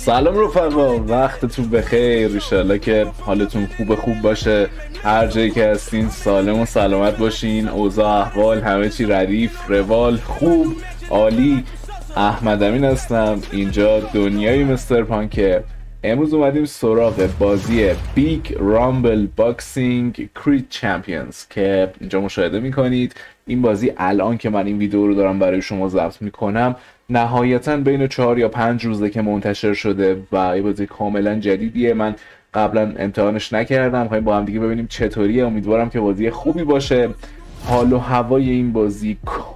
سلام رفقا، وقتتون بخیر. ایشالله که حالتون خوب باشه، هر جایی که هستین سالم و سلامت باشین. اوضاع احوال همه چی ردیف روال خوب عالی. احمد امین هستم، اینجا دنیای مستر پانک. امروز اومدیم سراغ بازی بیگ رامبل باکسینگ کرید چمپیونز که اینجا مشاهده میکنید. این بازی الان که من این ویدیو رو دارم برای شما ضبط میکنم نهایتا بین 4 یا 5 روزه که منتشر شده و یه بازی کاملا جدیدیه. من قبلا امتحانش نکردم، می‌خوایم با هم دیگه ببینیم چطوریه. امیدوارم که بازی خوبی باشه. حال و هوای این بازی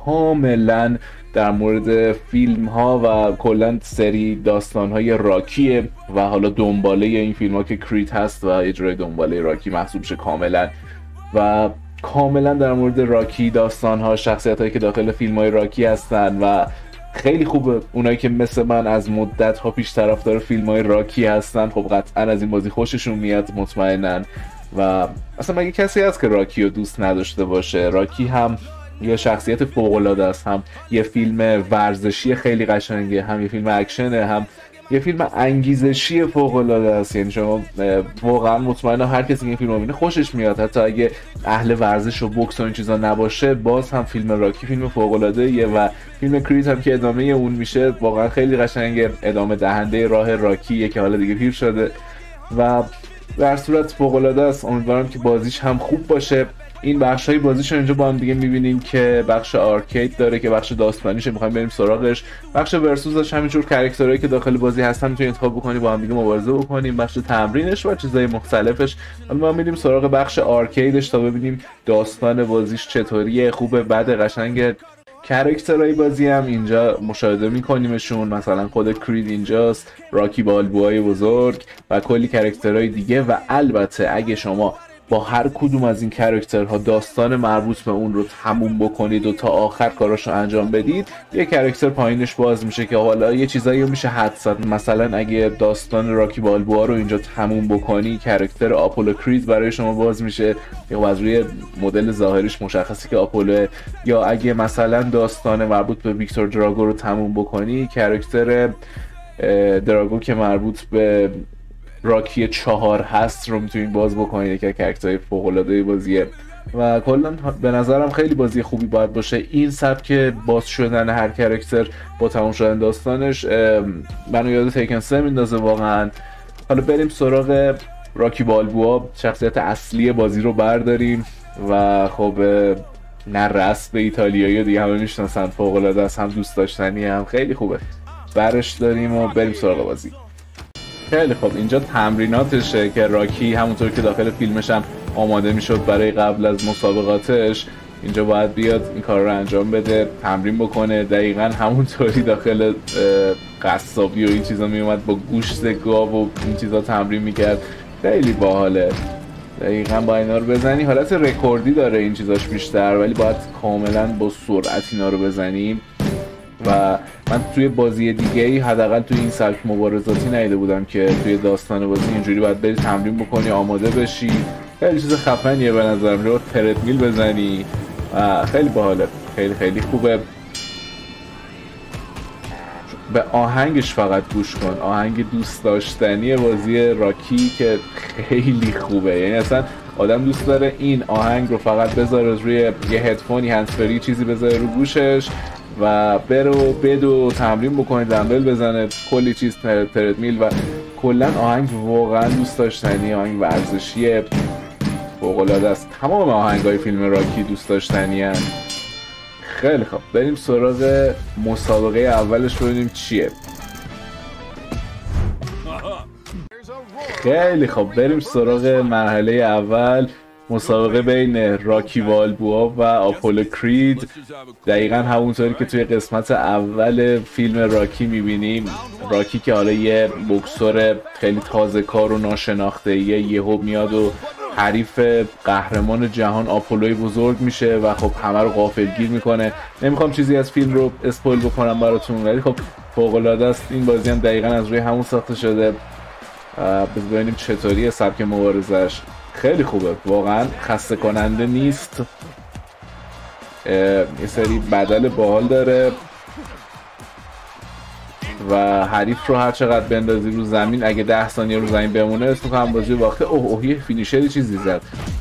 کاملا در مورد فیلم ها و کلا سری داستان های راکیه و حالا دنباله این فیلم ها که کرید هست و اجرای دنباله راکی محسوب شه کاملا و کاملا در مورد راکی، داستان ها، شخصیت هایی که داخل فیلم های راکی هستن و خیلی خوبه. اونایی که مثل من از مدت ها پیش طرفدار فیلم های راکی هستن خب قطعا از این بازی خوششون میاد مطمئنا. و اصلا مگه کسی هست که راکی رو دوست نداشته باشه؟ راکی هم یه شخصیت فوق‌العاده است، هم یه فیلم ورزشی خیلی قشنگه، هم یه فیلم اکشنه، هم یه فیلم انگیزشی فوق‌العاده است. یعنی شما واقعا مطمئنا هر کسی این فیلم رو ببینه خوشش میاد، حتی اگه اهل ورزش و بوکس و این چیزا نباشه باز هم فیلم راکی فیلم فوق‌العاده‌ایه و فیلم کرید هم که ادامه اون میشه واقعا خیلی قشنگه، ادامه دهنده راه راکیه که حالا دیگه پیر شده و در صورت فوق‌العاده است. امیدوارم که بازیش هم خوب باشه. این بخشای بازیشو اینجا با هم دیگه می‌بینیم که بخش آرکید داره که بخش داستانیشه، می‌خوایم بریم سراغش. بخش ورسوسش همینجور کاراکترایی که داخل بازی هستن می‌تونید انتخاب بکنید با هم دیگه مبارزه بکنیم. بخش تمرینش و چیزای مختلفش. حالا ما می‌ریم سراغ بخش آرکیدش تا ببینیم داستان بازیش چطوریه، خوبه، بده، قشنگه. کاراکترهای بازی هم اینجا مشاهده می‌کنیمشون، مثلا خود کرید اینجاست، راکی بالبوهای بزرگ و کلی کاراکترهای دیگه. و البته اگه شما با هر کدوم از این کاراکترها داستان مربوط به اون رو تموم بکنید و تا آخر کاراشو انجام بدید، یه کاراکتر پایینش باز میشه که حالا یه چیزایی رو میشه حد زد. مثلا اگه داستان راکی بالبوها رو اینجا تموم بکنی، کاراکتر آپولو کرید برای شما باز میشه که از روی مدل ظاهریش مشخصه که آپولو. یا اگه مثلا داستان مربوط به ویکتور دراگو رو تموم بکنی، کاراکتر دراگو که مربوط به راکی 4 هست رو میتونید باز بکنید که کاراکترهای فوق‌العاده بازیه و کلا به نظرم خیلی بازی خوبی باید باشه. این سبک باز شدن هر کاراکتر با تموم شدن داستانش منو یاد تیکن 3 میندازه واقعا. حالا بریم سراغ راکی بالبوها، شخصیت اصلی بازی رو برداریم و خب نه رسم ایتالیایی دیگه همه میشناسن، فوق‌العاده است، هم دوست داشتنی، هم خیلی خوبه. برش داریم و بریم سراغ بازی. خیلی خب اینجا تمریناتشه که راکی همونطور که داخل فیلمش هم آماده میشد برای قبل از مسابقاتش اینجا باید بیاد این کار رو انجام بده، تمرین بکنه. دقیقا همونطوری داخل قصابی و این چیزا میومد با گوشت گاو و این چیزا تمرین میکرد. خیلی باحاله. دقیقا با اینا رو بزنی، حالت رکوردی داره این چیزاش بیشتر، ولی باید کاملا با سرعت اینا رو بزنیم. و من توی بازی دیگه ای حداقل توی این سبک مبارزاتی ندیده بودم که توی داستان بازی اینجوری باید بری تمرین بکنی، آماده بشی. خیلی چیز خفنیه به نظرم، رو تردمیل بزنی و خیلی باحاله، خیلی خوبه. به آهنگش فقط گوش کن، آهنگ دوست داشتنی بازی راکی که خیلی خوبه. یعنی اصلا آدم دوست داره این آهنگ رو فقط بذاره روی یه هدفونی هندزفری چیزی بذاره رو گوشش و بدو تمرین بکنه، دمبل بزنه، کلی چیز، تردمیل و کلا آهنگ واقعا دوست داشتنی، آهنگ ورزشیه، فوق‌العاده است. تمام آهنگای فیلم راکی دوست داشتنی هن. خیلی خب بریم سراغ مسابقه اولش ببینیم چیه. خیلی خب بریم سراغ مرحله اول، مسابقه بین راکی بالبوها و آپولو کرید. دقیقا همونطوری که توی قسمت اول فیلم راکی میبینیم، راکی که حالا یه بوکسور خیلی تازه کار و ناشناخته یهو میاد و حریف قهرمان جهان آپولوی بزرگ میشه و خب همه رو غافلگیر میکنه. نمیخوام چیزی از فیلم رو اسپویل بکنم براتون، ولی خب فوق‌العاده است. این بازی هم دقیقا از روی همون ساخته شده. ببینیم چطوریه سبک مبارزش. خیلی خوبه، واقعا خسته کننده نیست. یه سری بدل باحال داره و حریف رو هر چقدر بندازی رو زمین، اگه 10 ثانیه رو زمین بمونه اسم کنم بازی باخته. اوه یه فینیشری چیزی زد.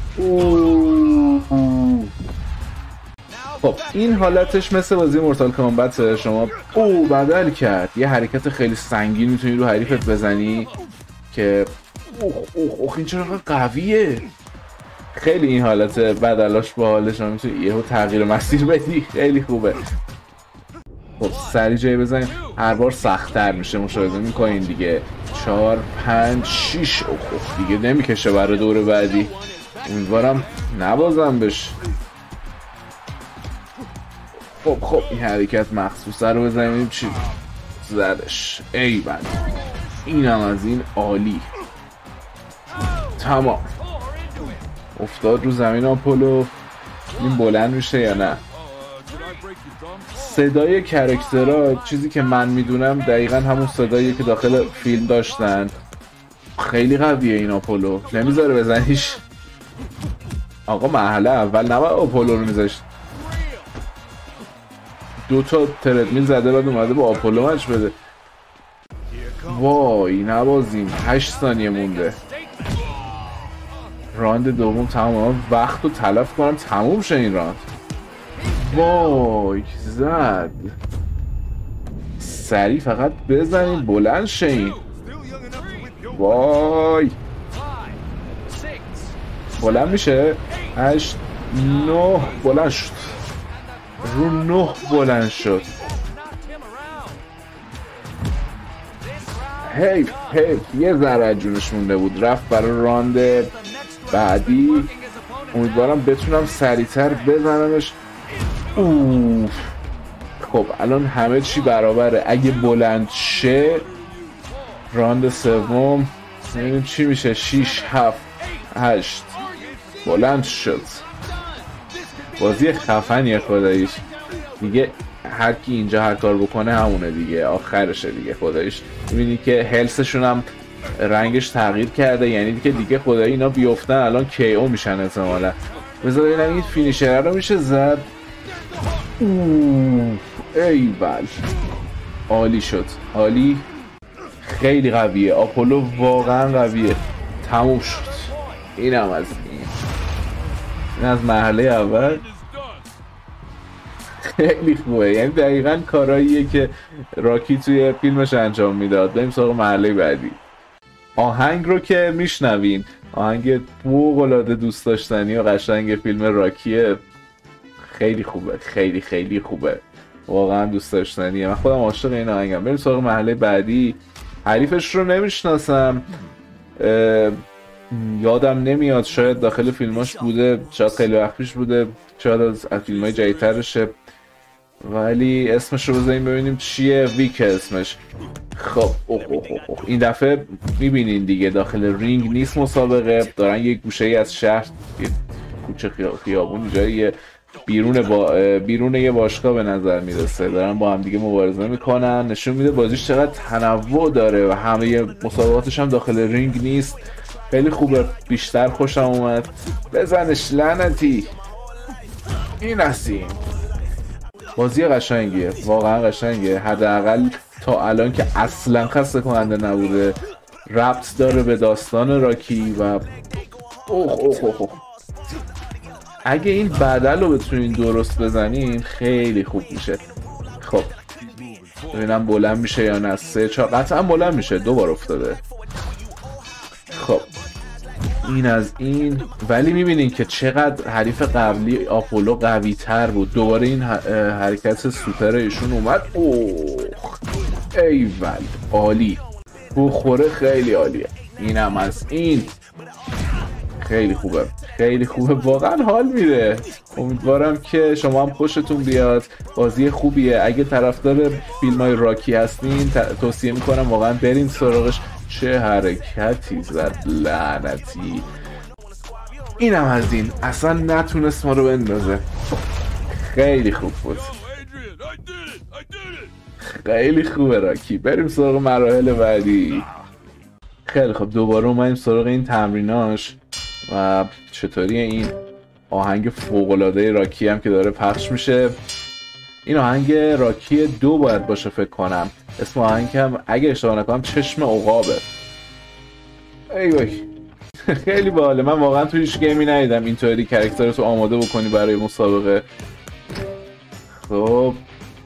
خب این حالتش مثل بازی مورتال کامبت. شما بدل کرد، یه حرکت خیلی سنگین میتونی رو حریفت بزنی که این چرا قویه. خیلی این حالت بدلاش باحاله، شما میتونی یهو تغییر مسیر بدی، خیلی خوبه. خب سری جایی بزنیم، هر بار سخت‌تر میشه. مشاهده میکنین دیگه 4 5 6 دیگه نمیکشه برای دور بعدی. امیدوارم نبازم بشه. خب این حرکت مخصوصه رو بزنیم چی زدش. ای بند اینم از این عالی. تمام افتاد رو زمین آپولو. این بلند میشه یا نه؟ صدای کرکترها چیزی که من میدونم دقیقا همون صدایی که داخل فیلم داشتن. خیلی قویه این آپولو، نمیذاره بزنیش. آقا مرحله اول نباید آپولو رو میذاشت. 2 تا تردمیل زده بعد اومده با آپولو مچ بده. وای نبازیم، 8 ثانیه مونده. راند دوم تمام، وقت رو تلف کنم تموم شه این راند. وای زد. سریع فقط بزنیم بلند شه این. وای بلند میشه. 8 9 بلند شد. رو 9 بلند شد. حیف یه ذره جونش مونده بود، رفت برای راند بعدی. امیدوارم بتونم سریعتر بزنمش. خب الان همه چی برابره. اگه بلند شه راند سوم نمیدونم چی میشه. 6 7 8 بلند شد. بازی خفنیه خداییش دیگه. هر کی اینجا هر کار بکنه همونه دیگه، آخرشه دیگه خداییش. میبینی که هلسشون هم رنگش تغییر کرده، یعنی دیگه خدایی اینا بیفتن الان KO میشن احتمالا. بذار ببینم این فینیشر رو میشه زد. ای بل عالی شد، عالی. خیلی قویه آپولو، واقعا قویه. تموم شد. اینم از این از مرحله اول. خیلی خوبه، یعنی دقیقا کاراییه که راکی توی فیلمش انجام میداد. بریم سراغ مرحله بعدی. آهنگ رو که میشنوین، آهنگ فوق‌العاده دوست داشتنی و قشنگ فیلم راکیه. خیلی خوبه، خیلی خوبه، واقعا دوست داشتنیه. من خودم عاشق این آهنگم. بریم سراغ مرحله بعدی. حریفش رو نمیشناسم، یادم نمیاد، شاید داخل فیلماش بوده، شاید خیلی وقت پیش بوده، شاید از فیلمای جدیدترشه، ولی اسمش رو بذاریم ببینیم چیه. ویک اسمش. خب این دفعه میبینین دیگه داخل رینگ نیست مسابقه، دارن یک گوشه ای از شهر، یه کوچه خیابون جایی بیرون یه باشگاه به نظر میرسه، دارن با هم دیگه مبارزه میکنن. نشون میده بازیش چقدر تنوع داره و همه مسابقاتش هم داخل رینگ نیست. خیلی خوبه، بیشتر خوشم اومد. بزنش لعنتی. این هستیم. بازی قشنگیه، واقعا قشنگه. حداقل تا الان که اصلا خسته کننده نبوده. ربط داره به داستان راکی و اگه این بدل رو بتونین درست بزنین خیلی خوب میشه. خب ببینم بلند میشه یا نه. 3 4 قطعا بلند میشه، 2 بار افتاده. خب این از این. ولی میبینین که چقدر حریف قبلی آپولو قوی تر بود. دوباره این حرکت سوپر ایشون اومد. ایول عالی، بخوره خیلی عالیه. اینم از این. خیلی خوبه، خیلی خوبه، واقعا حال میده. امیدوارم که شما هم خوشتون بیاد. بازی خوبیه. اگه طرفدار فیلمای راکی هستین توصیه میکنم واقعا برین سراغش. چه حرکتی زد لعنتی. اینم از این. اصلا نتونست ما رو بندازه. خیلی خوب بود، خیلی خوبه راکی. بریم سراغ مراحل بعدی. خیلی خوب، دوباره اومدیم سراغ این تمریناش و چطوری این آهنگ فوق‌العاده راکی هم که داره پخش میشه. این آهنگ راکی 2 باید باشه فکر کنم. اسم آهنگم اگه اشتباه نکنم چشم عقابه. ای وای خیلی باحاله. من واقعا تو هیچ گیمی ندیدم اینطوری کاراکترت رو آماده بکنی برای مسابقه. خب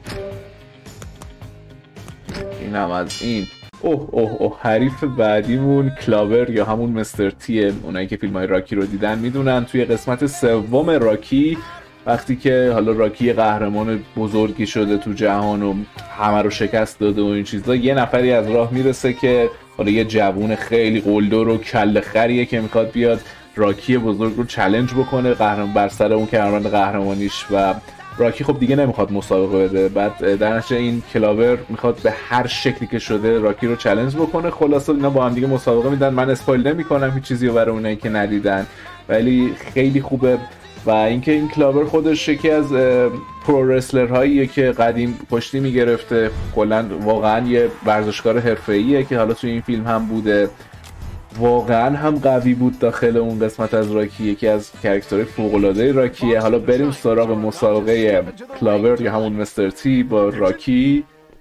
اینم از این. اوه حریف بعدیمون کلاور یا همون مستر تیه. اونایی که فیلم‌های راکی رو دیدن میدونن توی قسمت سوم راکی وقتی که حالا راکی قهرمان بزرگی شده تو جهان و همه رو شکست داده و این چیزا، یه نفری از راه میرسه که حالا یه جوون خیلی قلدر و کله خریه که میخواد بیاد راکی بزرگ رو چالش بکنه قهرمان بر سر اون کمربند قهرمانیش و راکی خب دیگه نمیخواد مسابقه بده. بعد در نتیجه این کلاور میخواد به هر شکلی که شده راکی رو چالش بکنه. خلاصه اینا با هم دیگه مسابقه میدن. من اسپویل نمیکنم هیچ چیزی رو برای اونایی که ندیدن، ولی خیلی خوبه. و اینکه این کلاور خودش یکی از پرو رسلر هاییه که قدیم پشتی میگرفته. کلا واقعا یه ورزشکار حرفه‌ایه که حالا توی این فیلم هم بوده. واقعا هم قوی بود داخل اون قسمت از راکی. یکی از کاراکترهای فوق‌العاده راکیه. حالا بریم سراغ مسابقه کلاور یا همون مستر تی با راکی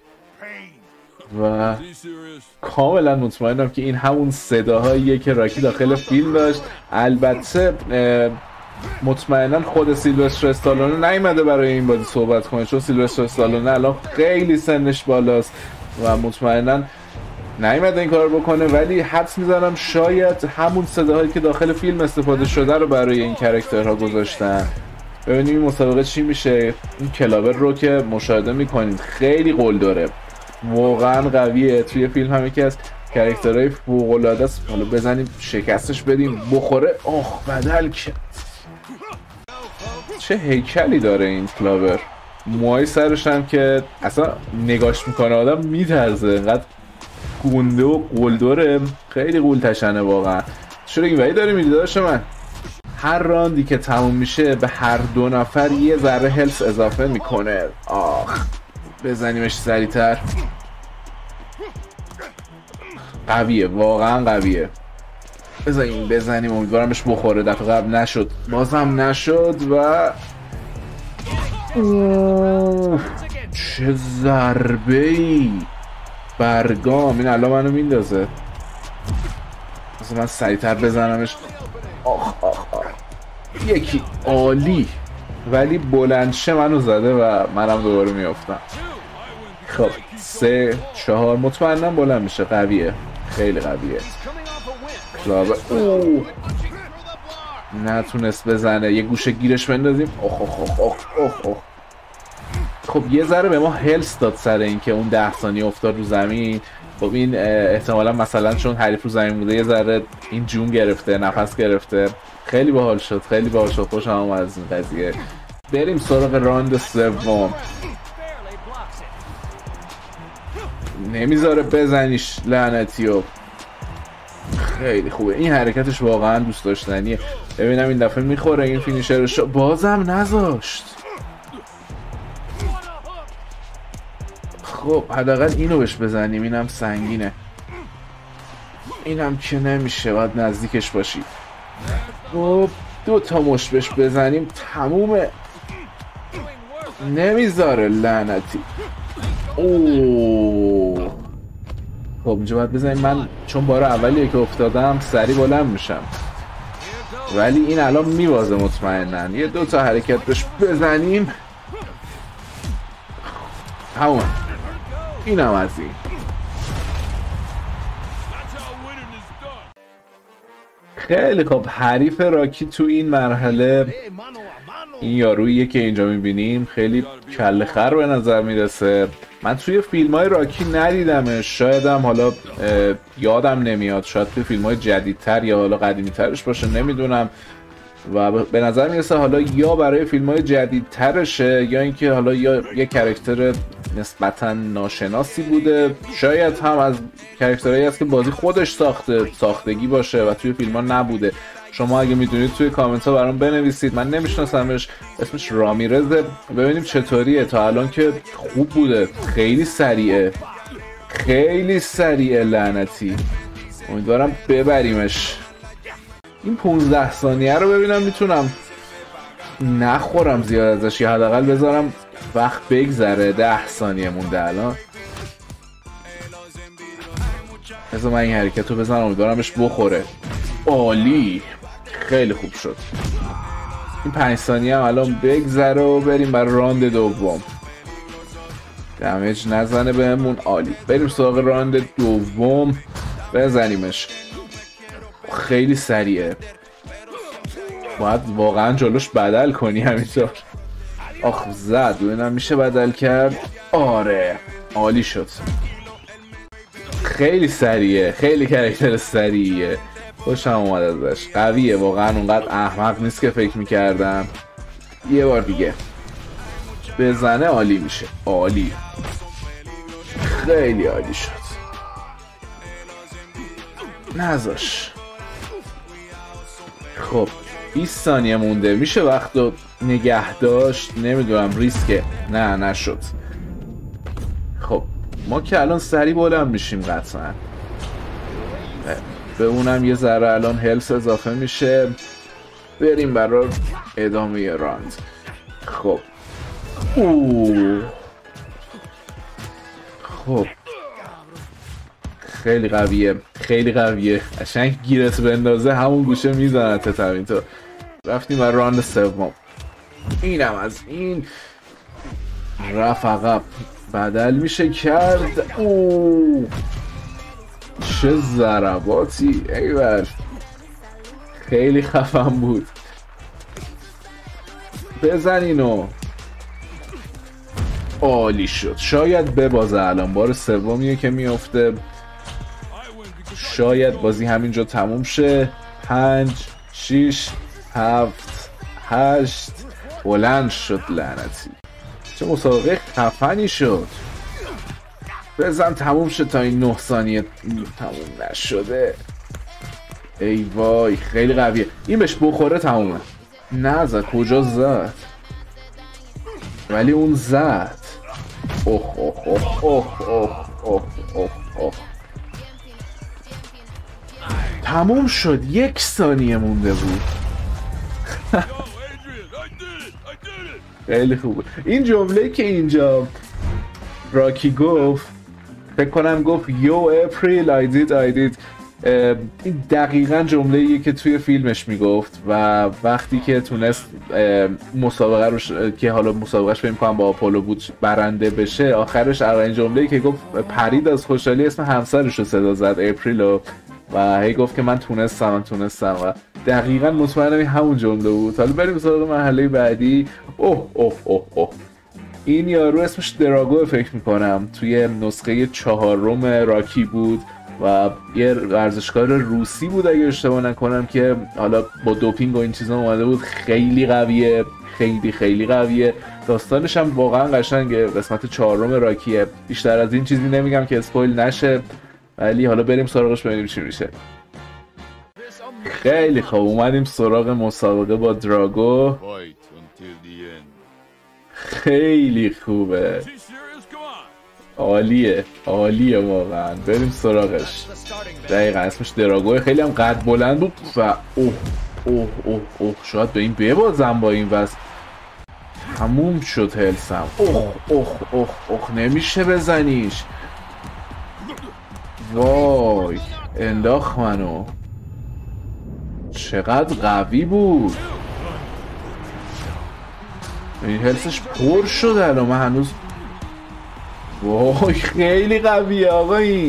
و کاملا مطمئنم که این همون صداهاییه که راکی داخل فیلم داشت. البته مطمئنا خود سیلوستر استالونه نیومده برای این بازی صحبت کنه، چون سیلوستر استالونه الان خیلی سنش بالاست و مطمئنا نیومده این کار بکنه، ولی حدس میزنم شاید همون صداهایی که داخل فیلم استفاده شده رو برای این کاراکترها گذاشتن. ببینیم این مسابقه چی میشه. این کلاور رو که مشاهده میکنید خیلی قلدره، واقعا قویه. توی فیلم هم یکی از کاراکترهای فوق‌العاده است. حالا بزنیم شکستش بدیم بخوره. بدل کرد. چه هیکلی داره این کلاور. موهای سرش هم که اصلا نگاش میکنه آدم میترزه، اینقدر گونده و قلدره. خیلی قولتشنه واقعا. چرا این ولی داری میری داداش من؟ هر راندی که تموم میشه به هر دو نفر یه ذره هلس اضافه میکنه. بزنیمش سریعتر. قویه، واقعا قویه. بزنیم امیدوارم بهش بخوره. دفعه قبل نشد، بازم نشد و چه ضربه ای. برگام این الان منو میندازه. مثلا من سریعتر بزنمش. یکی عالی، ولی بلندشه منو زده و منم دوباره میافتم. خب 3 4 مطمئنم بلند میشه. قویه، خیلی قویه. کلاور نتونست بزنه. یه گوشه گیرش بندازیم. خب یه ذره به ما هلس داد سر این که اون 10 ثانیه افتاد رو زمین. خب این احتمالا مثلا چون حریف رو زمین بوده یه ذره این جون گرفته، نفس گرفته. خیلی باحال شد، خیلی باحال شد. خوشم اومد از این قضیه. بریم سراغ راند سوم. نمیذاره بزنیش لعنتیو. خیلی خوبه این حرکتش، واقعا دوست داشتنیه. ببینم این دفعه میخوره این فینیشرش. بازم نذاشت. خب حداقل اینو بهش بزنیم. اینم سنگینه. اینم که نمیشه، باید نزدیکش باشی. خب 2 تا مشت بهش بزنیم تمومه. نمیذاره لعنتی. خب اینجا باید بزنیم. من چون بار اولیه که افتادم سریع بلند میشم، ولی این الان میوازه مطمئنن. یه 2 تا حرکت بهش بزنیم. همون اینم از این. خیلی خب حریف راکی تو این مرحله این یاروییه که اینجا میبینیم. خیلی کله خر به نظر میرسه. من توی فیلم های راکی ندیدمش، شایدم حالا یادم نمیاد، شاید توی فیلم های جدیدتر یا حالا قدیمی ترش باشه، نمیدونم. و به نظر میرسه حالا یا برای فیلم های جدیدترشه یا اینکه حالا یا یه کاراکتر نسبتا ناشناسی بوده. شاید هم از کاراکترهایی هست که بازی خودش ساختگی باشه و توی فیلم ها نبوده. شما اگه میدونید توی کامنت ها برام بنویسید. من نمیشناسمش، اسمش رامیرزه. ببینیم چطوریه. تا الان که خوب بوده. خیلی سریعه، خیلی سریعه لعنتی. امیدوارم ببریمش. این 15 ثانیه رو ببینم میتونم نخورم زیاد ازش، یا حداقل بذارم وقت بگذره. 10 ثانیه مونده الان. بذار من این حرکت رو بزنم، امیدوارم بهش بخوره. عالی، خیلی خوب شد. این 5 ثانیه هم الان بگذره و بریم برای راند دوم. دمیج نزنه بهمون. عالی، بریم سراغ راند دوم بزنیمش. خیلی سریعه، باید واقعا جلوش بدل کنی همینطور. آخ زد، ببینم میشه بدل کرد. آره عالی شد. خیلی سریعه، خیلی کاراکتر سریعه، خوشم اومد ازش. قویه واقعا، اونقدر احمق نیست که فکر میکردم. یه بار دیگه بزنه عالی میشه. عالی، خیلی عالی شد. نذاش. خب 20 ثانیه مونده، میشه وقت رو نگه داشت؟ نمیدونم، ریسکه. نه نشد. خب ما که الان سریع بلند میشیم قطعا. به اونم یه ذره الان هلس اضافه میشه. بریم برای ادامه راند. خب خب خیلی قویه، خیلی قویه. قشنگ گیرت بندازه همون گوشه میزنه تتمین تو. رفتیم برای راند سوم. اینم از این رفت عقب. بدل میشه کرد. چه ضرباتی، ایول، خیلی خفن بود. بزن اینو. عالی شد. شاید ببازه الان، بار سومیه که میفته. شاید بازی همینجا تموم شه. 5 6 7 8 بلند شد. لعنتی، چه مسابقه خفنی شد. بزن تموم شد تا این 9 ثانیه تموم نشده. ای وای خیلی قویه. این بهش بخوره تمومه. نه زد، کجا زد؟ ولی اون زد. اوه اوه اوه اوه اوه اوه اوه اوه. تموم شد. 1 ثانیه مونده بود. خیلی خوبه. این جمله که اینجا راکی گفت، فکر کنم گفت یو اپریل I did. این دقیقا جمله ایه که توی فیلمش میگفت و وقتی که تونست مسابقه روش که حالا مسابقهش فکر کنم با آپولو بود برنده بشه، آخرش اولین جمله‌ای که گفت پرید از خوشحالی اسم همسرش رو صدا زد، اپریلو، و هی گفت که من تونستم و دقیقا مطمئنم همون جمله بود. حالا بریم سراغ مرحله بعدی. اوه اوه اوه اوه. این یارو اسمش دراگو فکر میکنم، توی نسخه 4 راکی بود و یه ورزشکار روسی بود اگه اشتباه نکنم که حالا با دوپینگ و این چیزا اومده بود. خیلی قویه، خیلی قویه. داستانش هم واقعا قشنگه. قسمت 4 راکیه. بیشتر از این چیزی نمیگم که اسپویل نشه، ولی حالا بریم سراغش ببینیم چی میشه. خیلی خوب، اومدیم سراغ مسابقه با دراگو. خیلی خوبه، عالیه واقعا. بریم سراغش. دقیقا اسمش دراگوه. خیلی هم قد بلند بود و اوه شاید به این ببازم با این وزن. تموم شد هلسم. اوه نمیشه بزنیش. وای انداخت منو. چقدر قوی بود. این هلسش پر شد الان. من هنوز وای خیلی قویه آقا. این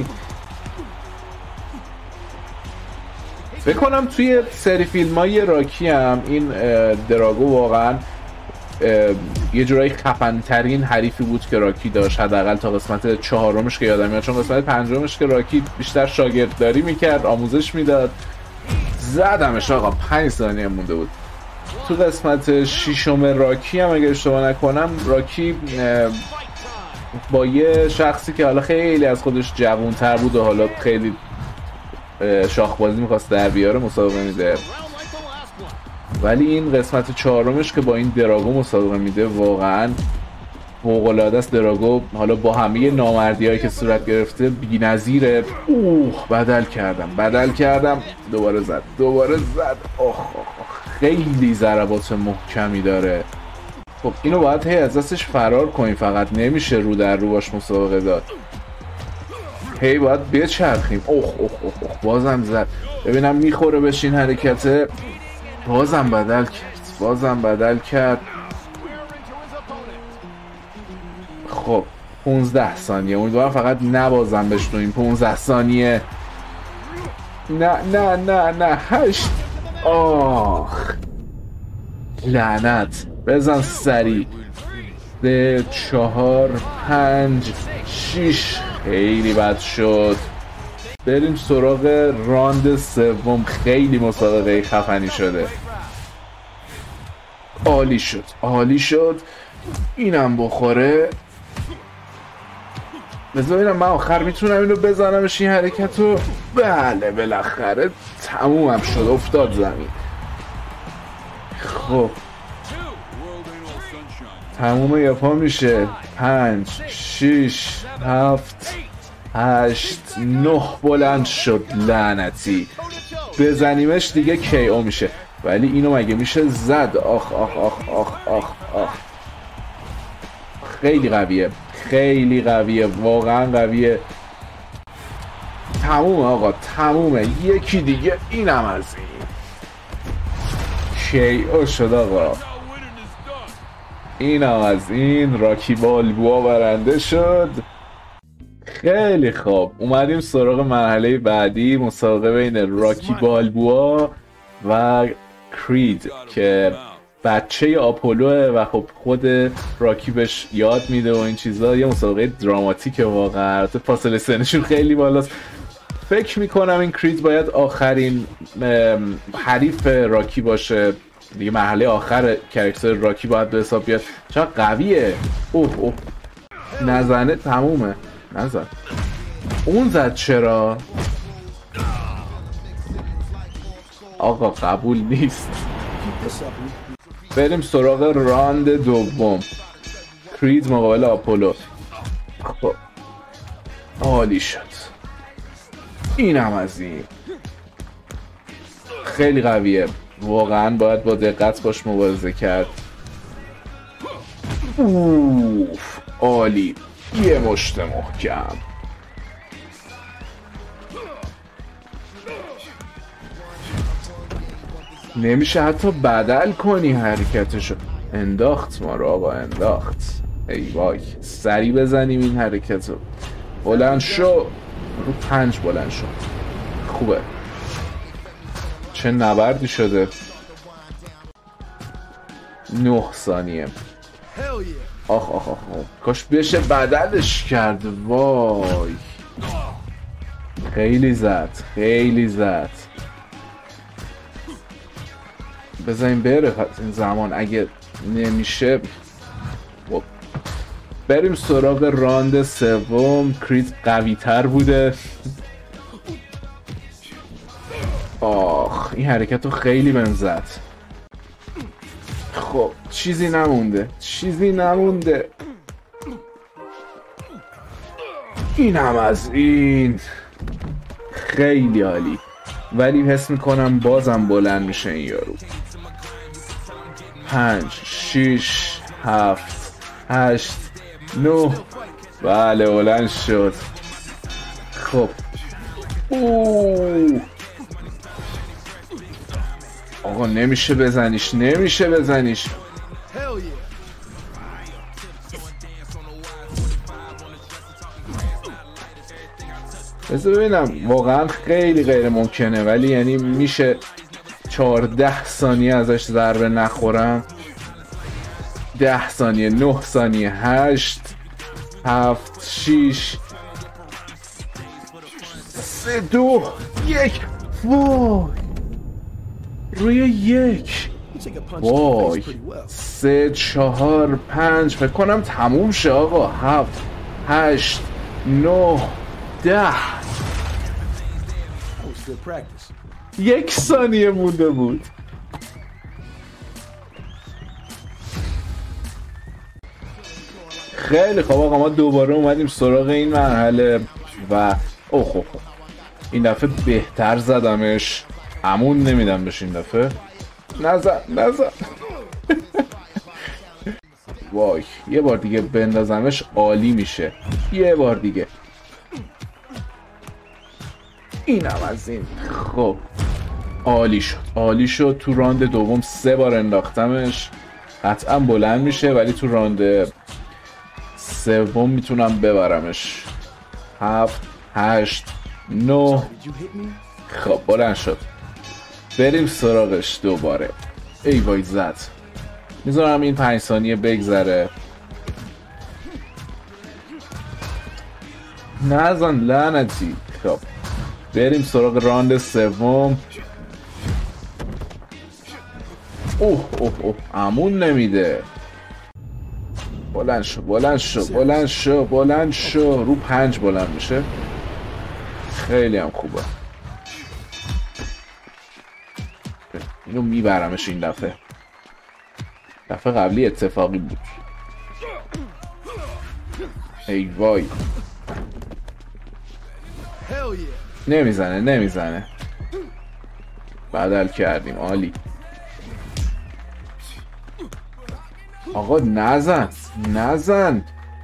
فکر کنم توی سری فیلم های راکی هم این دراگو واقعا یه جورایی خفن‌ترین حریفی بود که راکی داشت، حداقل تا قسمت 4 که یادم میاد، چون قسمت 5 که راکی بیشتر شاگردداری میکرد، آموزش میداد. زدمش آقا. 5 ثانیه مونده بود. تو قسمت 6 راکی هم اگه اشتباه نکنم، راکی با یه شخصی که حالا خیلی از خودش جوان‌تر بود و حالا خیلی شاخبازی میخواست در بیاره مسابقه میده. ولی این قسمت 4 که با این دراگو مسابقه میده واقعا فوق‌العاده است. دراگو حالا با همه نامردی‌هایی که صورت گرفته بی‌نظیره. بدل کردم. دوباره زد. خیلی ضربات محکمی داره. خب اینو باید هی از دستش فرار کنیم، فقط نمیشه رو در رو باش مسابقه داد. هی باید بچرخیم. اوه اوه اوه اوه بازم زد. ببینم میخوره بهش این حرکته. بازم بدل کرد. خب 15 ثانیه امیدوارم فقط نبازم بهش تو این 15 ثانیه. نه 8. آخ لعنت. بزن سری. 3 4 5 6. خیلی بد شد. بریم سراغ راند سوم. خیلی مسابقه خفنی شده. عالی شد. اینم بخوره. بذار ببینم من آخر میتونم اینو بزنمش این حرکتو. بله بالاخره تمومم شد. افتاد زمین. خب تموم یا پا میشه. 5 6 7 8 9 بلند شد. لعنتی. بزنیمش دیگه KO میشه. ولی اینو مگه میشه زد؟ آخ آخ آخ آخ آخ آخ. خیلی قویه واقعا قویه. تمومه آقا تمومه. یکی دیگه. اینم از این KO شد آقا. اینم از این. راکی بالبوا برنده شد. خیلی خوب. اومدیم سراغ مرحله بعدی. مسابقه بین راکی بالبوا و کرید که بچه آپولوه و خب خود راکی بهش یاد میده و این چیزا. یه مسابقه دراماتیکه واقعا. فاصله سنشون خیلی بالاست. فکر میکنم این کرید باید آخرین حریف راکی باشه دیگه. مرحله آخر کاراکتر راکی باید به حساب بیاد. چقدر قویه. اوه نزنه تمومه. نزن. اون زد چرا؟ آقا قبول نیست. بریم سراغ راند دوم. کرید مقابل آپولو. خب عالی شد. اینم از این. خیلی قویه واقعا. باید با دقت باش مبارزه کرد. اوف عالی. یه مشت محکم. نمیشه حتی بدل کنی حرکتشو. انداخت ما رو آقا. انداخت. ای وای. سری بزنیم این حرکتو. بلند شو. رو 5 بلند شو. خوبه. چه نبردی شده. 9 ثانیه. آخ آخ آخ. کاش بشه بدلش کرد. وای خیلی زد. بذاریم بره این زمان. اگه نمیشه بریم سراغ راند سوم. کرید قوی تر بوده. آخ این حرکت رو خیلی بهم زد. خب چیزی نمونده. اینم از این. خیلی عالی. ولی حس میکنم بازم بلند میشه این یارو. 5 6 7 8 9. بله بلند شد. خب آقا نمیشه بزنیش. بذار ببینم. واقعا خیلی غیر ممکنه ولی یعنی میشه 14 ثانیه ازش ضربه نخورم. 10 ثانیه. 9 ثانیه. 8 7 6 3 2 1. وای روی 1. وای 3 4 5. فکر کنم تموم شه آقا. 7 8 9 10. 1 ثانیه مونده بود. خیلی خوب آقا. ما دوباره اومدیم سراغ این مرحله و اوه این دفعه بهتر زدمش. امون نمیدم بهش این دفعه. نزن وای یه بار دیگه بندازمش عالی میشه. یه بار دیگه. اینم از این. خب عالی شد عالی شد. تو راند دوم 3 بار انداختمش. قطعا بلند میشه ولی تو راند سوم میتونم ببرمش. 7 8 9. خب بلند شد. بریم سراغش دوباره. ای وای زد. میذارم این 5 ثانیه بگذره. نزن لعنتی. خب بریم سراغ راند سوم. اوه اوه اوه امون نمیده. بلند شو بلند شو بلند شو بلند شو. رو 5 بلند میشه. خیلی هم خوبه. اینو میبرمش این دفعه. دفعه قبلی اتفاقی بود. ای وای. نمیزنه بدل کردیم. عالی. آقا نزن.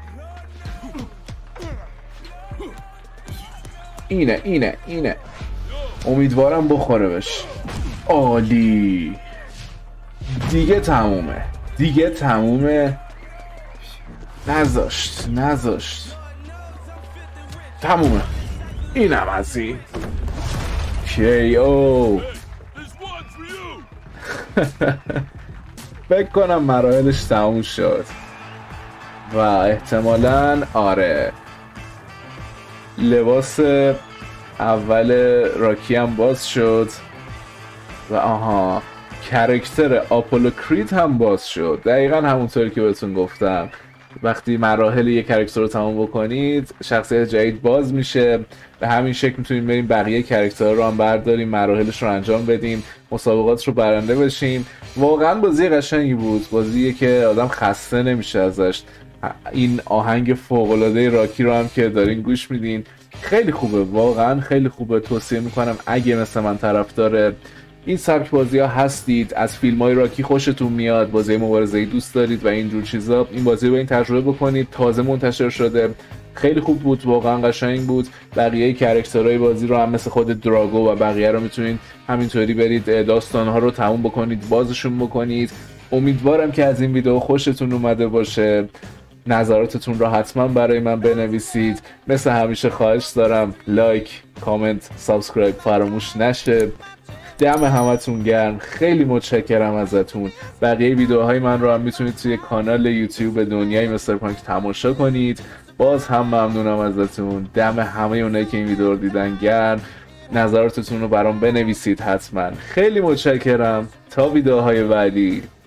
اینه امیدوارم بخوره بهش. عالی. دیگه تمومه. نذاشت تمومه. اینم از این. KO. فکر کنم مراحلش تموم شد و احتمالاً آره لباس اول راکی هم باز شد و آها کرکتر آپولو کرید هم باز شد. دقیقا همونطوری که بهتون گفتم وقتی مراحل یک کرکتر رو تمام بکنید شخصیت جدید باز میشه. به همین شکل میتونیم بریم بقیه کرکترها رو هم برداریم، مراحلش رو انجام بدیم، مسابقات رو برنده بشیم. واقعا بازی قشنگی بود. بازیه که آدم خسته نمیشه ازش. این آهنگ فوق‌العاده راکی رو هم که دارین گوش میدین خیلی خوبه. واقعا خیلی خوبه. توصیه میکنم اگه مثل من طرفدار این سبک بازی ها هستید، از فیلم های راکی خوشتون میاد، بازی مبارزه‌ای دوست دارید و اینجور چیزا، این بازی رو این تجربه بکنید. تازه منتشر شده. خیلی خوب بود. واقعا قشنگ بود. بقیه کرکترهای بازی رو هم مثل خود دراگو و بقیه رو میتونید همینطوری برید داستانها رو تموم بکنید، بازشون بکنید. امیدوارم که از این ویدیو خوشتون اومده باشه. نظراتتون رو حتما برای من بنویسید. مثل همیشه خواهش دارم لایک، کامنت، سابسکرایب فراموش نشه. دم همتون گرم. خیلی متشکرم ازتون. بقیه ویدیوهای من رو هم میتونید توی کانال یوتیوب دنیای مستر پانک تماشا کنید. باز هم ممنونم ازتون. دم همه اونایی که این ویدیو رو دیدن گرم. نظراتتون رو برام بنویسید حتما. خیلی متشکرم. تا ویدیوهای بعدی.